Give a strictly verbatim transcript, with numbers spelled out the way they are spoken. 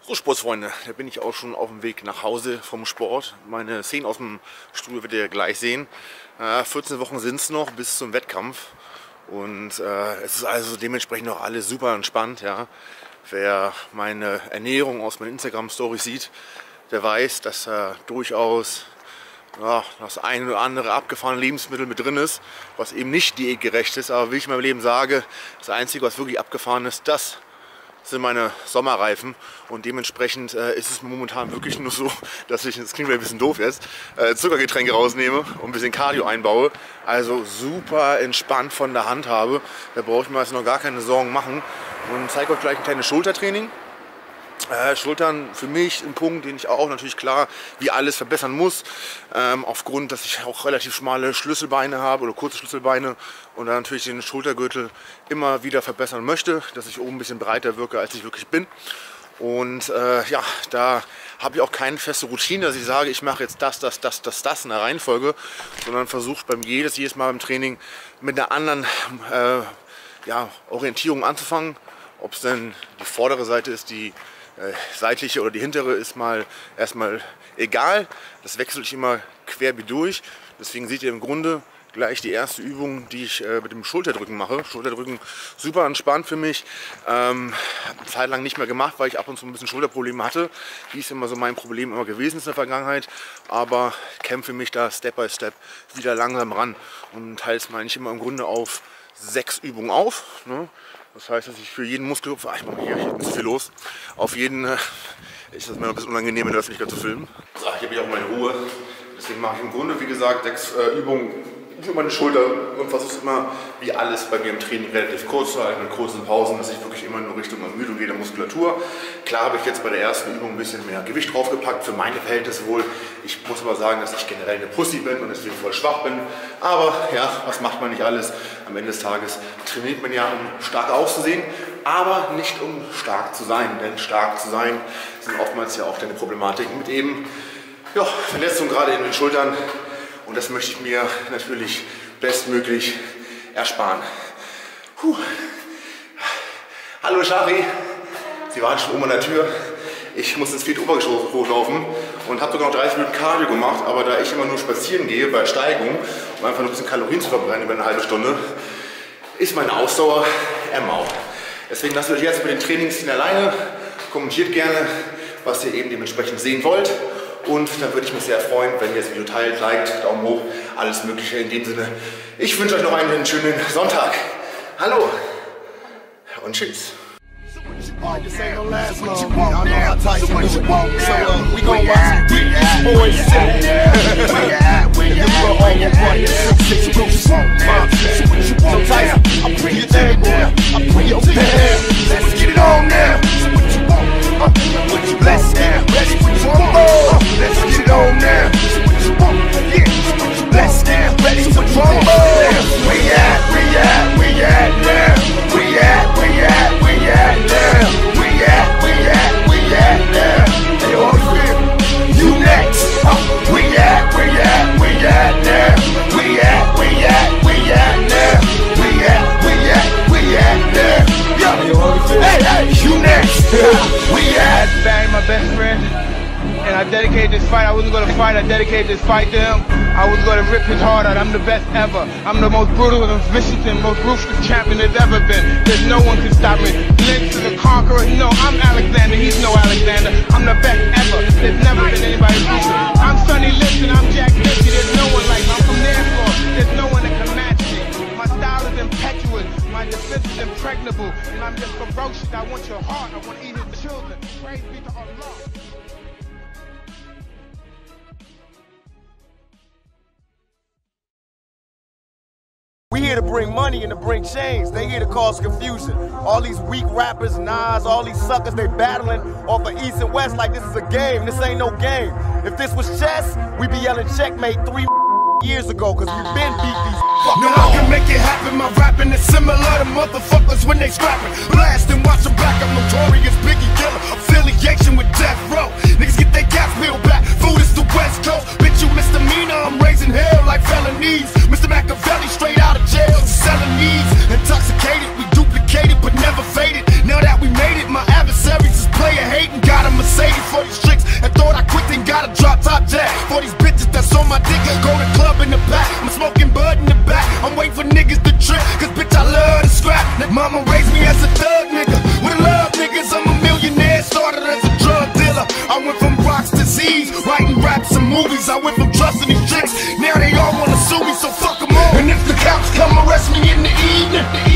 So Sportsfreunde, da bin ich auch schon auf dem Weg nach Hause vom Sport. Meine Szenen aus dem Studio werdet ihr gleich sehen. Äh, vierzehn Wochen sind es noch bis zum Wettkampf. Und äh, es ist also dementsprechend noch alles super entspannt. Ja. Wer meine Ernährung aus meinen Instagram-Stories sieht, der weiß, dass da durchaus ja, das eine oder andere abgefahrene Lebensmittel mit drin ist, was eben nicht diätgerecht ist. Aber wie ich in meinem Leben sage, das Einzige, was wirklich abgefahren ist, das sind meine Sommerreifen, und dementsprechend äh, ist es momentan wirklich nur so, dass ich, das klingt ein bisschen doof jetzt, äh, Zuckergetränke rausnehme und ein bisschen Cardio einbaue, also super entspannt von der Hand habe. Da brauche ich mir also noch gar keine Sorgen machen, und zeige euch gleich ein kleines Schultertraining. Äh, Schultern für mich ein Punkt, den ich auch natürlich klar wie alles verbessern muss, ähm, aufgrund, dass ich auch relativ schmale Schlüsselbeine habe oder kurze Schlüsselbeine und dann natürlich den Schultergürtel immer wieder verbessern möchte, dass ich oben ein bisschen breiter wirke, als ich wirklich bin. Und äh, ja, da habe ich auch keine feste Routine, dass ich sage, ich mache jetzt das, das, das, das, das in der Reihenfolge, sondern versuche beim jedes, jedes Mal beim Training mit einer anderen äh, ja, Orientierung anzufangen. Ob es denn die vordere Seite ist, die äh, seitliche oder die hintere, ist mal erstmal egal. Das wechsle ich immer quer durch. Deswegen seht ihr im Grunde gleich die erste Übung, die ich äh, mit dem Schulterdrücken mache. Schulterdrücken super entspannt für mich. Ähm, habe eine Zeit lang nicht mehr gemacht, weil ich ab und zu ein bisschen Schulterprobleme hatte. Die ist immer so mein Problem immer gewesen in der Vergangenheit. Aber kämpfe mich da Step by Step wieder langsam ran. Und teils meine ich immer im Grunde auf sechs Übungen auf. Ne? Das heißt, dass ich für jeden Muskel, ach, ich mache hier, hier ist viel los, auf jeden, äh, ist das mir ein bisschen unangenehm in der Öffentlichkeit zu filmen. So, hier habe ich auch meine Ruhe, deswegen mache ich im Grunde, wie gesagt, sechs äh, Übungen für meine Schulter und versuche es immer, wie alles bei mir im Training, relativ kurz zu halten, mit kurzen Pausen, dass ich wirklich immer nur Richtung Ermüdung gehe der Muskulatur. Klar habe ich jetzt bei der ersten Übung ein bisschen mehr Gewicht draufgepackt, für meine Verhältnisse wohl. Ich muss aber sagen, dass ich generell eine Pussy bin und deswegen voll schwach bin. Aber ja, was macht man nicht alles? Am Ende des Tages trainiert man ja, um stark auszusehen, aber nicht um stark zu sein. Denn stark zu sein sind oftmals ja auch deine Problematiken mit eben ja, Verletzungen gerade in den Schultern. Und das möchte ich mir natürlich bestmöglich ersparen. Puh. Hallo Shari, Sie waren schon oben an der Tür. Ich muss ins vierte Obergeschoss hochlaufen und habe sogar noch dreißig Minuten Cardio gemacht. Aber da ich immer nur spazieren gehe bei Steigung, um einfach nur ein bisschen Kalorien zu verbrennen über eine halbe Stunde, ist meine Ausdauer ermauert. Deswegen lasst euch jetzt mit den Trainingszielen alleine. Kommentiert gerne, was ihr eben dementsprechend sehen wollt. Und dann würde ich mich sehr freuen, wenn ihr das Video teilt, liked, Daumen hoch, alles Mögliche in dem Sinne. Ich wünsche euch noch einen schönen Sonntag. Hallo und tschüss. This ain't no last long. Y'all know how tight you do it. So uh, we gon' watch some deep boys shit. You grow all your party six six So Tyson, I bring you there, boy. I bring you there. Let's get it on now. What you blessed now? Ready for rumble? Let's get it on now. Yeah, blessed now. Ready for rumble? We at, we at, we at now. We at, we at, we at now. We at, we at, we at now. Hey, Holy Spirit, you next. Uh, we at, we at, we at now. We at, we at, we at now. We at, we at, we at now. Yo, hey, hey, you next. We at. Barry, my best friend, and I dedicated this fight. I wasn't gonna fight. I dedicated this fight to him. I was gonna rip his heart out. I'm the best ever. I'm the most brutal and vicious and most ruthless champion there's ever been. There's no one can stop me. Lynch to the conqueror. No, I'm Alexander. He's no Alexander. I'm the best ever. There's never been anybody ruthless. I'm Sonny Liston. I'm Jack Dempsey. There's no one like me. I'm from Nairclaw. There's no one that can match me. My style is impetuous. My defense is impregnable. And I'm just ferocious. I want your heart. I want to eat his children. Praise be to Allah. We here to bring money and to bring change. They here to cause confusion. All these weak rappers, Nas, all these suckers, they battling off of East and West like this is a game. This ain't no game. If this was chess, we'd be yelling checkmate three years ago, cause we've been beat these fuckers. No, I can make it happen. My rapping is similar to motherfuckers when they scrapping. Blast and watch them back. I'm notorious Biggie killer. Affiliation with Death Row. Niggas get their gas bill back. Food is the West Coast. Bitch, you misdemeanor. I'm raising hell like felonies. Mister Machiavelli straight out of jail. Selling needs. Intoxicated. We duplicated but never faded. Now that we made it, my adversaries is player hating. Got 'em Mercedes for these tricks. And thought I quit, then got a drop top jack. For these bitches that's on my dick, go to club in the back. I'm smoking bud in the back. I'm waiting for niggas to trip, cause bitch I love to scrap. That mama raised me as a thug nigga. With a love niggas, I'm a millionaire. Started as a drug dealer. I went from rocks to Z's, writing raps and movies. I went from trusting these chicks, now they all wanna sue me, so fuck them all. And if the cops come arrest me in the evening,